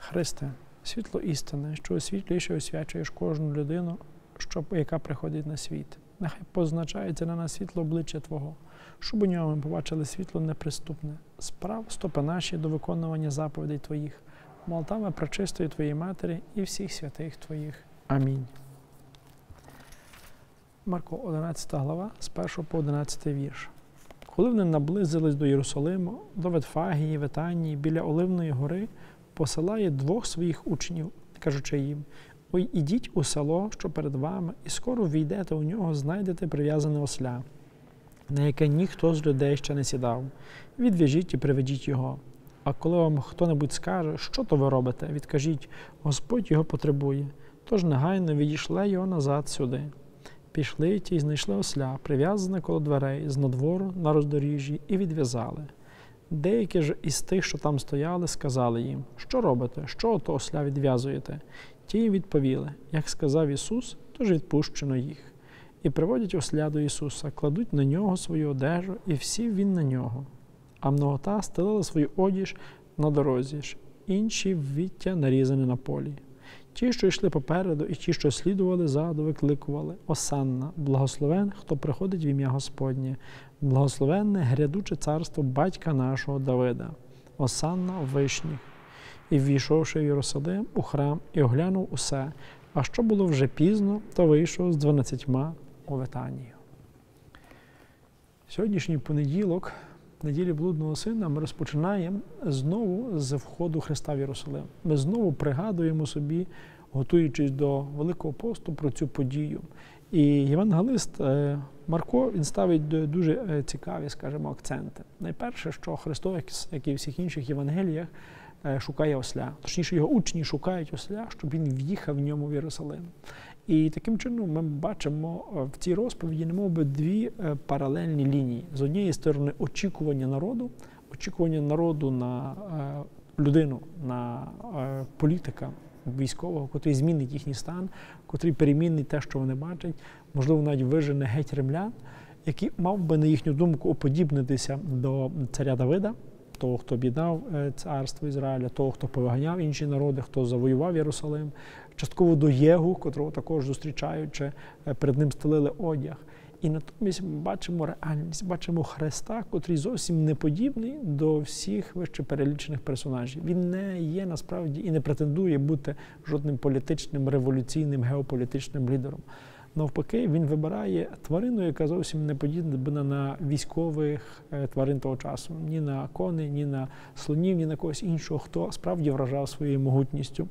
Христе, світло істини, що освітлюєш і освячуєш кожну людину, яка приходить на світ. Нехай позначається на нас світло обличчя Твого, щоб у ньому ми побачили світло неприступне, справ стопи наші до виконування заповідей Твоїх, молитвами пречистої Твоєї Матері і всіх святих Твоїх. Амінь. Марко, 11 глава, з 1 по 11 вірш. Коли вони наблизились до Єрусалиму, до Ветфагії, Витанії, біля Оливної гори, посилає 2 своїх учнів, кажучи їм: «Ой, ідіть у село, що перед вами, і скоро війдете у нього, знайдете прив'язане осля, на яке ніхто з людей ще не сідав. Відв'яжіть і приведіть його. А коли вам хто-небудь скаже, що то ви робите, відкажіть: Господь його потребує, тож негайно відійшли його назад сюди». Пішли ті й знайшли осля, прив'язане коло дверей, з надвору на роздоріжжі, і відв'язали. Деякі ж із тих, що там стояли, сказали їм: «Що робите? Що ото осля відв'язуєте?» Ті їм відповіли: «Як сказав Ісус, тож відпущено їх». І приводять осля до Ісуса, кладуть на нього свою одежу, і всів він на нього. А многота стелили свою одіж на дорозі ж, інші віття нарізані на полі. Ті, що йшли попереду, і ті, що слідували ззаду, викликували: «Осанна, благословен, хто приходить в ім'я Господнє, благословенне грядуче царство батька нашого Давида, осанна в вишніх». І ввійшовши в Єрусалим, у храм, і оглянув усе, а що було вже пізно, то вийшов з 12 у Витанію. Сьогоднішній понеділок, неділі Блудного Сина, ми розпочинаємо знову з входу Христа в Єрусалим. Ми знову пригадуємо собі, готуючись до Великого посту, про цю подію. І євангелист Марко, він ставить дуже цікаві, скажімо, акценти. Найперше, що Христос, як і в всіх інших Євангеліях, шукає осля. Точніше, його учні шукають осля, щоб він в'їхав в ньому в Єрусалим. І таким чином ми бачимо в цій розповіді немов би 2 паралельні лінії. З однієї сторони очікування народу на людину, на політика військового, котрий змінить їхній стан, котрий перемінить те, що вони бачать, можливо, навіть вижене геть римлян, який мав би, на їхню думку, уподібнитися до царя Давида, того, хто об'єднав царство Ізраїля, того, хто повиганяв інші народи, хто завоював Єрусалим, частково до Єгу, котрого також зустрічаючи, перед ним стелили одяг. І натомість ми бачимо реальність, бачимо Христа, котрий зовсім не подібний до всіх вище перелічених персонажів. Він не є насправді і не претендує бути жодним політичним, революційним, геополітичним лідером. Навпаки, він вибирає тварину, яка зовсім не подібна на військових тварин того часу. Ні на коней, ні на слонів, ні на когось іншого, хто справді вражав своєю могутністю.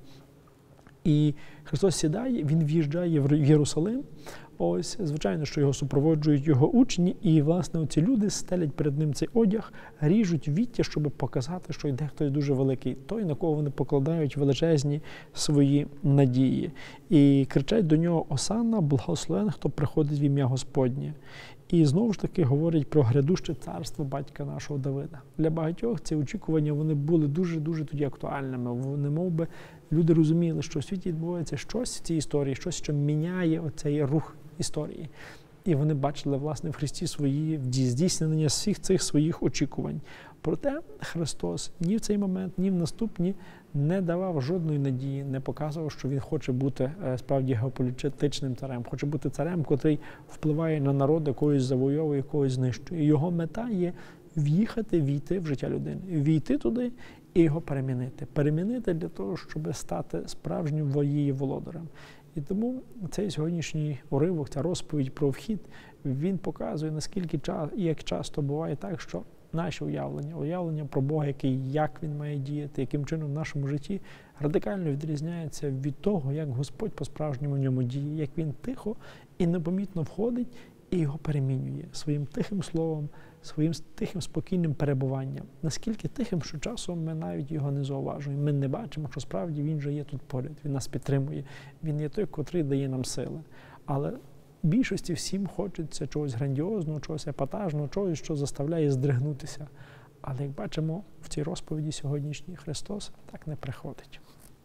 І Христос сідає, він в'їжджає в Єрусалим. Ось, звичайно, що його супроводжують його учні, і, власне, оці люди стелять перед ним цей одяг, ріжуть віття, щоб показати, що йде хтось дуже великий, той, на кого вони покладають величезні свої надії. І кричать до нього: «Осанна, благословен, хто приходить в ім'я Господнє». І знову ж таки говорять про грядуще царство батька нашого Давида. Для багатьох ці очікування вони були дуже-дуже тоді актуальними. Вони, мов би, люди розуміли, що у світі відбувається щось в цій історії, щось, що міняє оцей рух історії. І вони бачили, власне, в Христі свої здійснення всіх цих своїх очікувань. Проте Христос ні в цей момент, ні в наступні не давав жодної надії, не показував, що він хоче бути справді геополітичним царем, хоче бути царем, котрий впливає на народ, якогось завойовує, якогось знищує. Його мета є війти в життя людини, війти туди і його перемінити. Перемінити для того, щоб стати справжнім її володарем. І тому цей сьогоднішній уривок, ця розповідь про вхід, він показує, наскільки і як часто буває так, що наші уявлення про Бога, як Він має діяти, яким чином в нашому житті радикально відрізняється від того, як Господь по-справжньому в ньому діє, як Він тихо і непомітно входить і його перемінює своїм тихим словом, своїм тихим, спокійним перебуванням. Наскільки тихим, що часом ми навіть його не зауважуємо. Ми не бачимо, що справді він вже є тут поряд, він нас підтримує. Він є той, котрий дає нам сили. Але більшості всім хочеться чогось грандіозного, чогось епатажного, чогось, що заставляє здригнутися. Але, як бачимо, в цій розповіді сьогоднішній Христос так не приходить.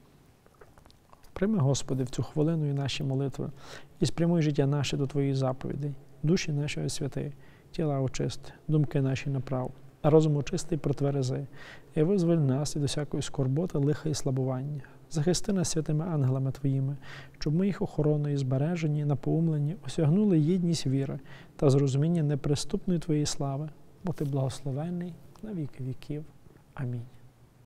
Прийми, Господи, в цю хвилину і наші молитви і спрямуй життя наше до Твоїх заповідей, душі нашої святи, тіла очисти, думки наші направ, а розум очистий протверези, і визволь нас від усякої скорботи, лиха і слабування. Захисти нас святими ангелами Твоїми, щоб ми їх охороною збережені, напоумлені, осягнули єдність віри та зрозуміння неприступної Твоєї слави, бо Ти благословенний на віки віків. Амінь.